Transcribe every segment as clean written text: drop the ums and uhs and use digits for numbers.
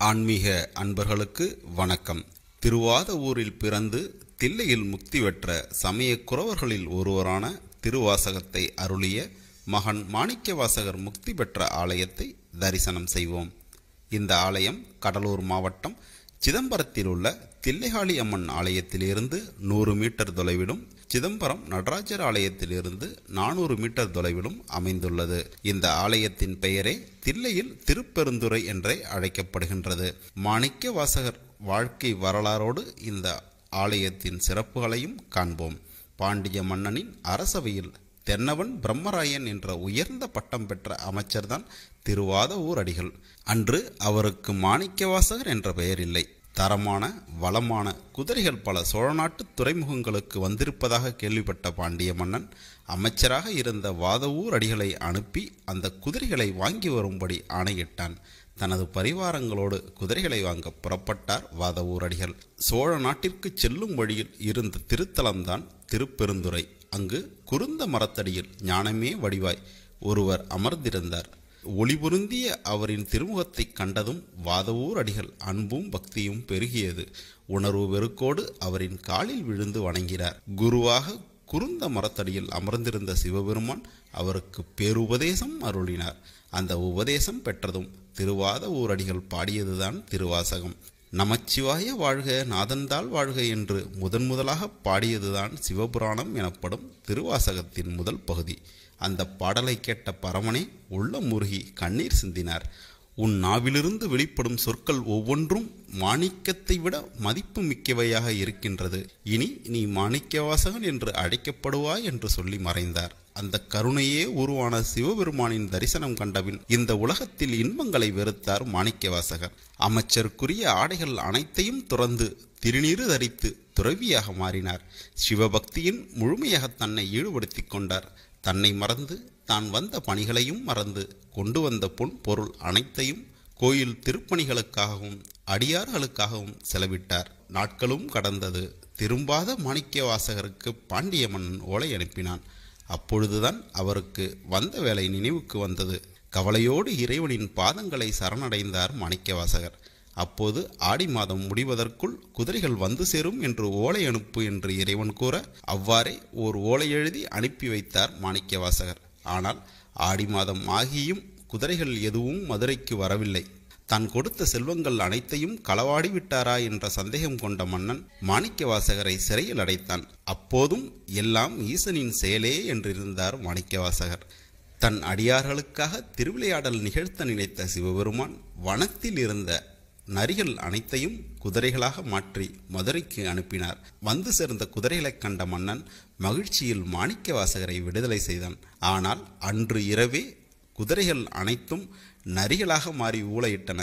ஆன்மீக அன்பர்களுக்கு வணக்கம். திருவாதவூரில் பிறந்து தில்லையில் முக்தி பெற்ற சமய குரவர்களில் ஒருவரான திருவாசகத்தை அருளிய மகன் மாணிக்கவாசகர் முக்தி பெற்ற ஆலயத்தை தரிசனம் செய்வோம். இந்த ஆலயம் கடலூர் மாவட்டம் சிதம்பரத்தில் உள்ள தில்லைகாளி அம்மன் ஆலயத்திலிருந்து 100 மீட்டர் தொலைவிலும், சிதம்பரம் நடராஜர் ஆலயத்திலிருந்து 400 மீட்டர் தொலைவிலும் அமைந்துள்ளது. இந்த ஆலயத்தின் பெயரே தில்லையில் திருப்பெருந்துறை என்றே அழைக்கப்படுகின்றது. மாணிக்க வாசகர் வாழ்க்கை வரலாறோடு இந்த ஆலயத்தின் சிறப்புகளையும் காண்போம். பாண்டிய மன்னனின் அரசவையில் தென்னவன் பிரம்மராயன் என்ற உயர்ந்த பட்டம் பெற்ற அமைச்சர்தான் திருவாதவூர் அடிகள். அன்று அவருக்கு மாணிக்கவாசகர் என்ற பெயர் இல்லை. தரமான வளமான குதிரைகள் பல சோழ நாட்டு துறைமுகங்களுக்கு வந்திருப்பதாக கேள்விப்பட்ட பாண்டிய மன்னன் அமைச்சராக இருந்த வாதவூர் அடிகளை அனுப்பி அந்த குதிரைகளை வாங்கி வரும்படி ஆணையிட்டான். தனது பரிவாரங்களோடு குதிரைகளை வாங்க புறப்பட்டார் வாதவூர் அடிகள். சோழ நாட்டிற்கு செல்லும் வழியில் இருந்த திருத்தலம்தான் திருப்பெருந்துறை. அங்கு குருந்த மரத்தடியில் ஞானமே வடிவாய் ஒருவர் அமர்ந்திருந்தார். ஒளிபுருந்திய அவரின் திருமுகத்தை கண்டதும் வாதவூர் அடிகள் அன்பும் பக்தியும் பெருகியது. உணர்வு வெறுக்கோடு அவரின் காலில் விழுந்து வணங்கினார். குருவாக குருந்த மரத்தடியில் அமர்ந்திருந்த சிவபெருமான் அவருக்கு பேருபதேசம் அருளினார். அந்த உபதேசம் பெற்றதும் திருவாதவூர் அடிகள் பாடியதுதான் திருவாசகம். நமச்சிவாய வாழ்க நாதந்தாள் வாழ்க என்று முதலாக பாடியதுதான் சிவபுராணம் எனப்படும் திருவாசகத்தின் முதல் பகுதி. அந்த பாடலை கேட்ட பரமனே உள்ளம் உருகி கண்ணீர் சிந்தினார். உன் நாவிலிருந்து வெளிப்படும் சொற்கள் ஒவ்வொன்றும் மாணிக்கத்தை விட மதிப்பு மிக்கவையாக இருக்கின்றது. இனி நீ மாணிக்கவாசகன் என்று அழைக்கப்படுவாய் என்று சொல்லி மறைந்தார். அந்த கருணையே உருவான சிவபெருமானின் தரிசனம் கண்டபின் இந்த உலகத்தில் இன்பங்களை வெறுத்தார் மாணிக்கவாசகர். அமைச்சருக்குரிய ஆடைகள் அனைத்தையும் துறந்து திருநீறு தரித்து துறவியாக மாறினார். சிவபக்தியின் முழுமையாக தன்னை ஈடுபடுத்தி கொண்டார். தன்னை மறந்து தான் வந்த பணிகளையும் மறந்து கொண்டு வந்த பொன் பொருள் அனைத்தையும் கோயில் திருப்பணிகளுக்காகவும் அடியார்களுக்காகவும் செலவிட்டார். நாட்களும் கடந்தது. திரும்பாத மாணிக்கவாசகருக்கு பாண்டிய மன்னன் ஓலை அனுப்பினான். அப்பொழுதுதான் அவருக்கு வந்த வேலை நினைவுக்கு வந்தது. கவலையோடு இறைவனின் பாதங்களை சரணடைந்தார் மாணிக்கவாசகர். அப்போது ஆடி மாதம் முடிவதற்குள் குதிரைகள் வந்து சேரும் என்று ஓலை அனுப்பு என்று இறைவன் கூற அவ்வாறே ஓர் ஓலை எழுதி அனுப்பி வைத்தார் மாணிக்கவாசகர். ஆனால் ஆடி மாதம் ஆகியும் குதிரைகள் எதுவும் மதுரைக்கு வரவில்லை. தான் கொடுத்த செல்வங்கள் அனைத்தையும் களவாடி விட்டாரா என்ற சந்தேகம் கொண்ட மன்னன் மாணிக்கவாசகரை சிறையில் அடைத்தான். அப்போதும் எல்லாம் ஈசனின் செயலே என்றிருந்தார் மாணிக்கவாசகர். தன் அடியார்களுக்காக திருவிளையாடல் நிகழ்த்த நினைத்த சிவபெருமான் வனத்தில் இருந்த நரிகள் அனைத்தையும் குதிரைகளாக மாற்றி மதுரைக்கு அனுப்பினார். வந்து சேர்ந்த குதிரைகளை கண்ட மன்னன் மகிழ்ச்சியில் மாணிக்கவாசகரை விடுதலை செய்தான். ஆனால் அன்று இரவே குதிரைகள் அனைத்தும் நரிகளாக மாறி ஊளையிட்டன.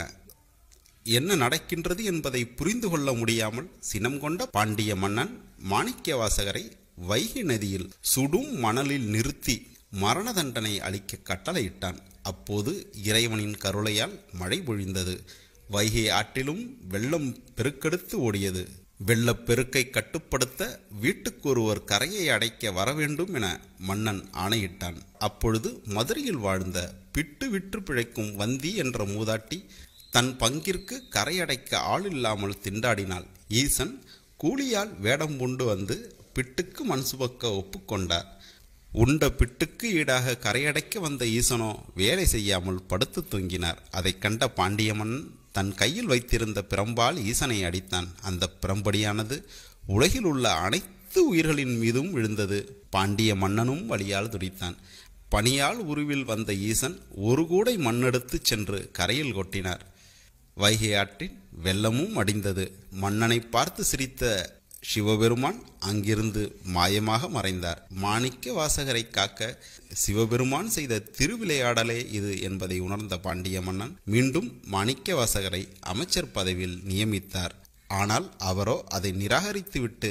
என்ன நடக்கின்றது என்பதை புரிந்து கொள்ள முடியாமல் சினம் கொண்ட பாண்டிய மன்னன் மாணிக்கவாசகரை வைகை நதியில் சுடும் மணலில் நிறுத்தி மரண தண்டனை அளிக்க கட்டளையிட்டான். அப்போது இறைவனின் கருணையால் மழை பொழிந்தது. வைகை ஆற்றிலும் வெள்ளம் பெருக்கெடுத்து ஓடியது. வெள்ளப்பெருக்கை கட்டுப்படுத்த வீட்டுக்கு ஒருவர் கரையை அடைக்க வரவேண்டும் என மன்னன் ஆணையிட்டான். அப்பொழுது மதுரையில் வாழ்ந்த பிட்டு விற்று பிழைக்கும் வந்தி என்ற மூதாட்டி தன் பங்கிற்கு கரையடைக்க ஆள் இல்லாமல் திண்டாடினாள். ஈசன் கூலியால் வேடம் கொண்டு வந்து பிட்டுக்கு மண் சுமக்க ஒப்புக்கொண்டார். உண்ட பிட்டுக்கு ஈடாக கரையடைக்க வந்த ஈசனோ வேலை செய்யாமல் படுத்து தூங்கினார். அதை கண்ட பாண்டிய மன்னன் தன் கையில் வைத்திருந்த பிரம்பால் ஈசனை அடித்தான். அந்த பிரம்படியானது உலகில் உள்ள அனைத்து உயிர்களின் மீதும் விழுந்தது. பாண்டிய மன்னனும் வலியால் துடித்தான். பனியால் உருவில் வந்த ஈசன் ஒரு கூடை மண்ணெடுத்து சென்று கரையில் கொட்டினார். வைகை ஆற்றின் வெள்ளமும் அடிந்தது. மன்னனை பார்த்து சிரித்த சிவபெருமான் அங்கிருந்து மாயமாக மறைந்தார். மாணிக்க வாசகரை காக்க சிவபெருமான் செய்த திருவிளையாடலே இது என்பதை உணர்ந்த பாண்டிய மன்னன் மீண்டும் மாணிக்க வாசகரை அமைச்சர் பதவியில் நியமித்தார். ஆனால் அவரோ அதை நிராகரித்துவிட்டு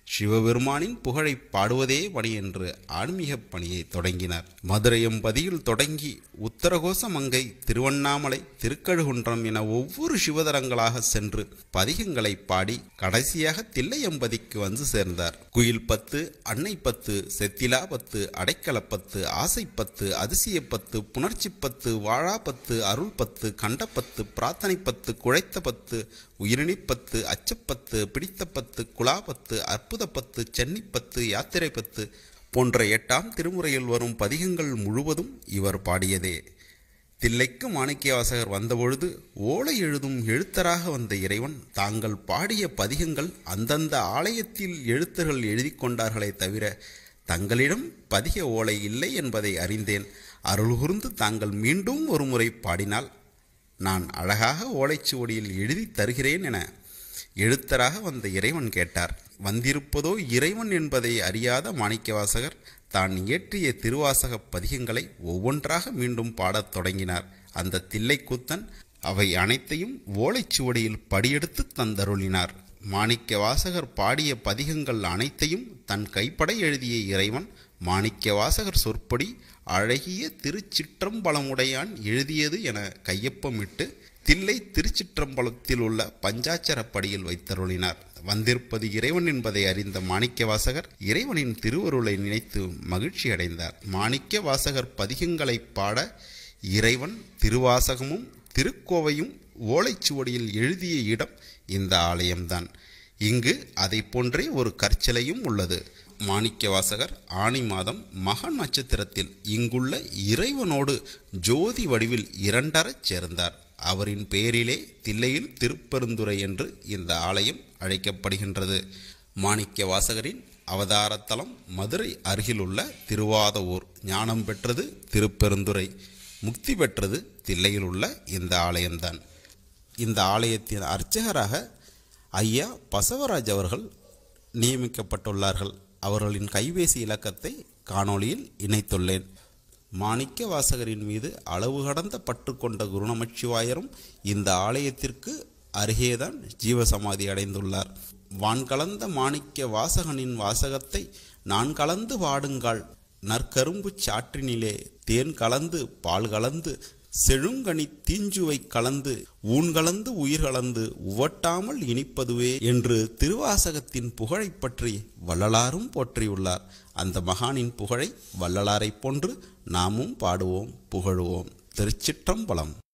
சிவபெருமானின் புகழை பாடுவதே பணி என்று ஆன்மீக பணியை தொடங்கினார். மதுரையம்பதியில் தொடங்கி உத்தரகோச மங்கை, திருவண்ணாமலை, திருக்கழுகுன்றம் என ஒவ்வொரு சிவதலங்களாக சென்று பதிகங்களை பாடி கடைசியாக தில்லையம்பதிக்கு வந்து சேர்ந்தார். குயில் பத்து, அன்னை பத்து, செத்திலா பத்து, அடைக்கலப்பத்து, ஆசைப்பத்து, அதிசயப்பத்து, புணர்ச்சி பத்து, வாழா பத்து, அருள் பத்து, கண்டப்பத்து, பிரார்த்தனை பத்து, குழைத்த பத்து, உயிரினிப்பத்து, அச்சப்பத்து, பிடித்தப்பத்து, குலாபத்து, அற்புதப்பத்து, சென்னிப்பத்து, யாத்திரை பத்து போன்ற 8ஆம் திருமுறையில் வரும் பதிகங்கள் முழுவதும் இவர் பாடியதே. தில்லைக்கு மாணிக்கவாசகர் வந்தபொழுது ஓலை எழுதும் எழுத்தராக வந்த இறைவன் தாங்கள் பாடிய பதிகங்கள் அந்தந்த ஆலயத்தில் எழுத்தர்கள் எழுதி கொண்டார்களே தவிர தங்களிடம் பதிக ஓலை இல்லை என்பதை அறிந்தேன். அருள் கூர்ந்து தாங்கள் மீண்டும் ஒரு முறை பாடினால் நான் அழகாக ஓலைச்சுவடியில் எழுதி தருகிறேன் என எழுத்தராக வந்த இறைவன் கேட்டார். வந்திருப்பதோ இறைவன் என்பதை அறியாத மாணிக்கவாசகர் தான் இயற்றிய திருவாசக பதிகங்களை ஒவ்வொன்றாக மீண்டும் பாடத் தொடங்கினார். அந்த தில்லைக்கூத்தன் அவை அனைத்தையும் ஓலைச்சுவடியில் படியெடுத்து தந்தருளினார். மாணிக்கவாசகர் பாடிய பதிகங்கள் அனைத்தையும் தன் கைப்பட எழுதிய இறைவன் மாணிக்கவாசகர் சொற்படி அழகிய திருச்சிற்றம்பலமுடையான் எழுதியது என கையொப்பமிட்டு தில்லை திருச்சிற்றம்பலத்தில் உள்ள பஞ்சாட்சரப்படியில் வைத்தருளினார். வந்திருப்பது இறைவன் என்பதை அறிந்த மாணிக்கவாசகர் இறைவனின் திருவருளை நினைத்து மகிழ்ச்சி அடைந்தார். மாணிக்கவாசகர் பதிகங்களை பாட இறைவன் திருவாசகமும் திருக்கோவையும் ஓலைச்சுவடியில் எழுதிய இடம் இந்த ஆலயம்தான். இங்கு அதை போன்றே ஒரு கற்சிலையும் உள்ளது. மாணிக்கவாசகர் ஆனி மாதம் மக நட்சத்திரத்தில் இங்குள்ள இறைவனோடு ஜோதி வடிவில் இரண்டரச் சேர்ந்தார். அவரின் பெயரிலே தில்லையில் திருப்பெருந்துறை என்று இந்த ஆலயம் அழைக்கப்படுகின்றது. மாணிக்கவாசகரின் அவதாரத்தலம் மதுரை அருகிலுள்ள திருவாதவூர். ஞானம் பெற்றது திருப்பெருந்துறை, முக்தி பெற்றது தில்லையில் உள்ள இந்த ஆலயம்தான். இந்த ஆலயத்தின் அர்ச்சகராக ஐயா பசவராஜ் அவர்கள் நியமிக்கப்பட்டுள்ளார்கள். அவர்களின் கைபேசி இலக்கத்தை காணொளியில் இணைத்துள்ளேன். மாணிக்கவாசகரின் மீது அளவு கடந்த பற்று கொண்ட குருநமச்சிவாயரும் இந்த ஆலயத்திற்கு அருகேதான் ஜீவசமாதி அடைந்துள்ளார். வான் கலந்த மாணிக்க வாசகனின் வாசகத்தை நான் கலந்து பாடுங்கால், நற்கரும்பு சாற்றினிலே தேன் கலந்து பால் கலந்து செழுங்கனி தீஞ்சுவை கலந்து ஊன் கலந்து உயிர் கலந்து உவட்டாமல் இனிப்பதுவே என்று திருவாசகத்தின் புகழை பற்றி வள்ளலாரும் போற்றியுள்ளார். அந்த மகானின் புகழை வள்ளலாரை போன்று நாமும் பாடுவோம், புகழுவோம். திருச்சிற்றம்பலம்.